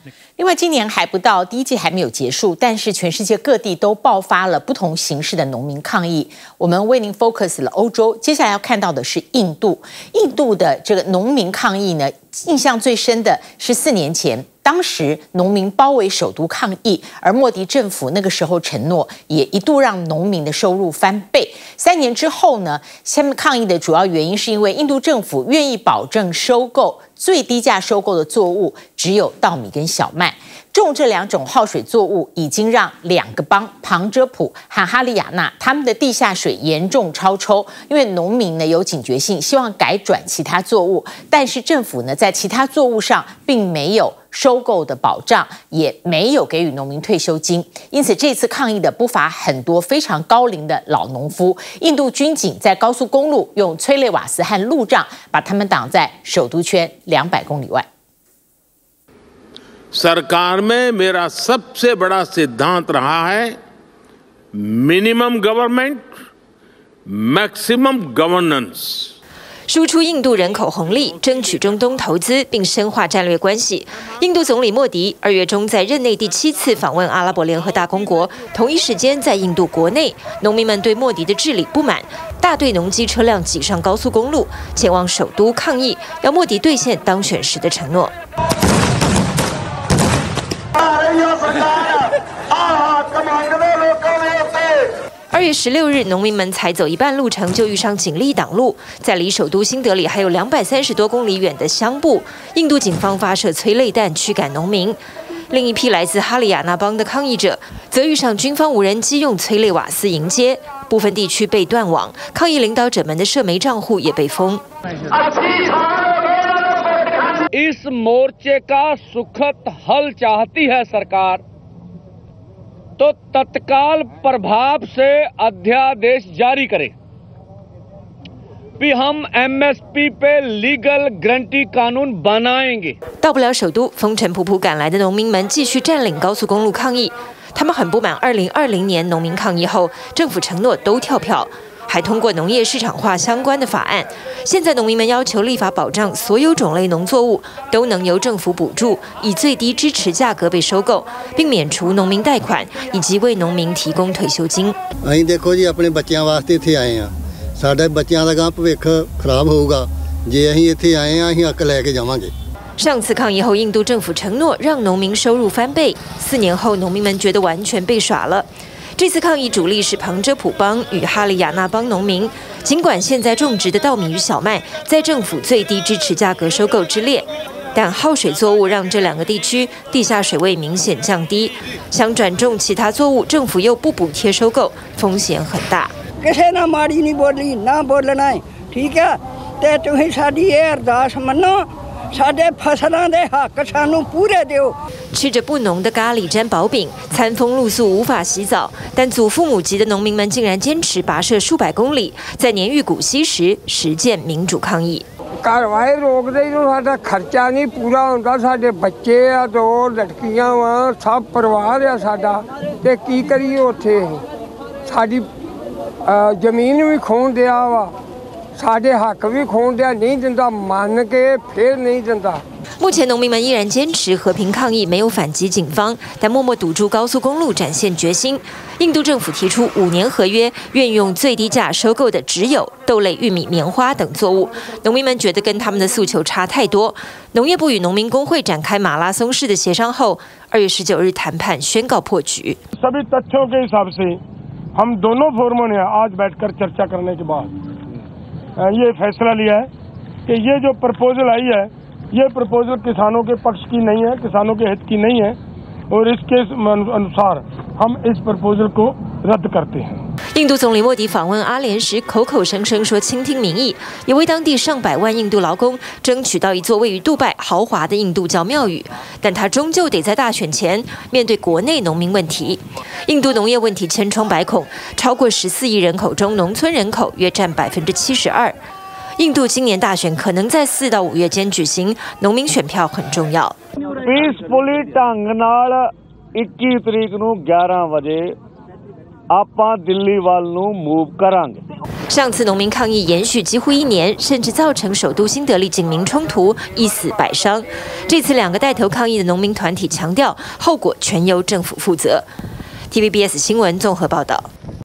另外，今年还不到第一季还没有结束，但是全世界各地都爆发了不同形式的农民抗议。我们为您 focus 了欧洲，接下来要看到的是印度。印度的这个农民抗议呢，印象最深的是4年前。当时农民包围首都抗议，而莫迪政府那个时候承诺，也一度让农民的收入翻倍。3年之后呢，下面抗议的主要原因是因为印度政府愿意保证收购最低价收购的作物只有稻米跟小麦。种这2种耗水作物已经让2个邦旁遮普和哈里亚纳他们的地下水严重超抽，因为农民呢有警觉性，希望改转其他作物，但是政府呢在其他作物上并没有收购的保障，也没有给予农民退休金，因此这次抗议的不乏很多非常高龄的老农夫。印度军警在高速公路用催泪瓦斯和路障把他们挡在首都圈200公里外。 सरकार में मेरा सबसे बड़ा सिद्धांत रहा है मिनिमम गवर्नमेंट मैक्सिमम गवर्नेंस。 输出印度人口红利，争取中东投资，并深化战略关系。印度总理莫迪2月中在任内第7次访问阿拉伯联合大公国，同一时间在印度国内，农民们对莫迪的治理不满，大队农机车辆挤上高速公路，前往首都抗议，要莫迪兑现当选时的承诺。2月16日，农民们才走一半路程就遇上警力挡路，在离首都新德里还有230多公里远的乡部，印度警方发射催泪弹驱赶农民。另一批来自哈里亚纳邦的抗议者则遇上军方无人机用催泪瓦斯迎接，部分地区被断网，抗议领导者们的社媒账户也被封。 इस मोर्चे का सुखद हल चाहती है सरकार तो तत्काल प्रभाव से अध्यादेश जारी करे कि हम MSP पे लीगल गारंटी कानून बनाएंगे。 到不了首都，风尘仆仆赶来的农民们继续占领高速公路抗议。他们很不满2020年农民抗议后，政府承诺都跳票，还通过农业市场化相关的法案。现在农民们要求立法保障所有种类农作物都能由政府补助，以最低支持价格被收购，并免除农民贷款，以及为农民提供退休金。 ਅਸੀਂ ਦੇਖੋ ਜੀ ਆਪਣੇ ਬੱਚਿਆਂ ਵਾਸਤੇ ਇੱਥੇ ਆਏ ਆ ਸਾਡੇ ਬੱਚਿਆਂ ਦਾ ਗਾਂ ਭਵਿੱਖ ਖਰਾਬ ਹੋਊਗਾ ਜੇ ਅਸੀਂ ਇੱਥੇ ਆਏ ਆ ਅਸੀਂ ਹੱਕ ਲੈ ਕੇ ਜਾਵਾਂਗੇ。 上次抗议后，印度政府承诺让农民收入翻倍，4年后，农民们觉得完全被耍了。这次抗议主力是旁遮普邦与哈里亚纳邦农民，尽管现在种植的稻米与小麦在政府最低支持价格收购之列，但耗水作物让这2个地区地下水位明显降低，想转种其他作物，政府又不补贴收购，风险很大。 ਕਿਸੇ ਨਾਲ ਮਾੜੀ ਨਹੀਂ ਬੋਲੀ ਨਾ ਬੋਲਣਾ ਹੈ ਠੀਕ ਹੈ ਤੇ ਤੁਸੀਂ ਸਾਡੀ ਇਹ ਅਰਦਾਸ ਮੰਨੋ ਸਾਡੇ ਫਸਲਾਂ ਦੇ ਹੱਕ ਸਾਨੂੰ ਪੂਰੇ ਦਿਓ。 吃着不浓的咖喱沾薄饼，餐风露宿无法洗澡，但祖父母级的农民们竟然坚持跋涉数百公里，在年逾古稀时实践民主抗议。 ਕਾਰਵਾਈ ਰੋਕਦੇ ਜੋ ਸਾਡਾ ਖਰਚਾ ਨਹੀਂ ਪੂਰਾ ਹੁੰਦਾ ਸਾਡੇ ਬੱਚੇ ਆ 2 ਲੜਕੀਆਂ ਵਾ ਸਭ ਪਰਿਵਾਰ ਆ ਸਾਡਾ ਤੇ ਕੀ ਕਰੀਏ ਉੱਥੇ ਸਾਡੀ ਜ਼ਮੀਨ ਵੀ ਖੋਣ ਦਿਆ ਵਾ ਸਾਡੇ ਹੱਕ ਵੀ ਖੋਣ ਦਿਆ ਨਹੀਂ ਦਿੰਦਾ ਮੰਨ ਕੇ ਫਿਰ ਨਹੀਂ ਦਿੰਦਾ。 目前，农民们依然坚持和平抗议，没有反击警方，但默默堵住高速公路，展现决心。印度政府提出5年合约，愿用最低价收购的只有豆类、玉米、棉花等作物。农民们觉得跟他们的诉求差太多。农业部与农民工会展开马拉松式的协商后，2月19日谈判宣告破局。 सभी तथ्यों के हिसाब से हम दोनों फोरमों ने आज बैठकर चर्चा करने के बाद ये फैसला लिया है कि ये जो प्रपोजल आई है ये प्रपोजल किसानों के पक्ष की नहीं है, किसानों के हित की नहीं है और इसके अनुसार हम इस प्रपोजल को रद्द करते हैं。 印度总理莫迪访问阿联时，口口声声说倾听民意，也为当地上百万印度劳工争取到一座位于杜拜豪华的印度教庙宇。但他终究得在大选前面对国内农民问题。印度农业问题千疮百孔，超过14亿人口中，农村人口约占72%。印度今年大选可能在4到5月间举行，农民选票很重要。 ਪੀਸਫੁਲੀ ਢੰਗ ਨਾਲ 21 ਤਰੀਕ ਨੂੰ 11 ਵਜੇ ਆਪਾਂ ਦਿੱਲੀ ਵੱਲ ਨੂੰ ਮੂਵ ਕਰਾਂਗੇ। 上次农民抗议延续几乎1年，甚至造成首都新德里警民冲突，1死1伤。这次2个带头抗议的农民团体强调，后果全由政府负责。TVBS 新闻综合报道。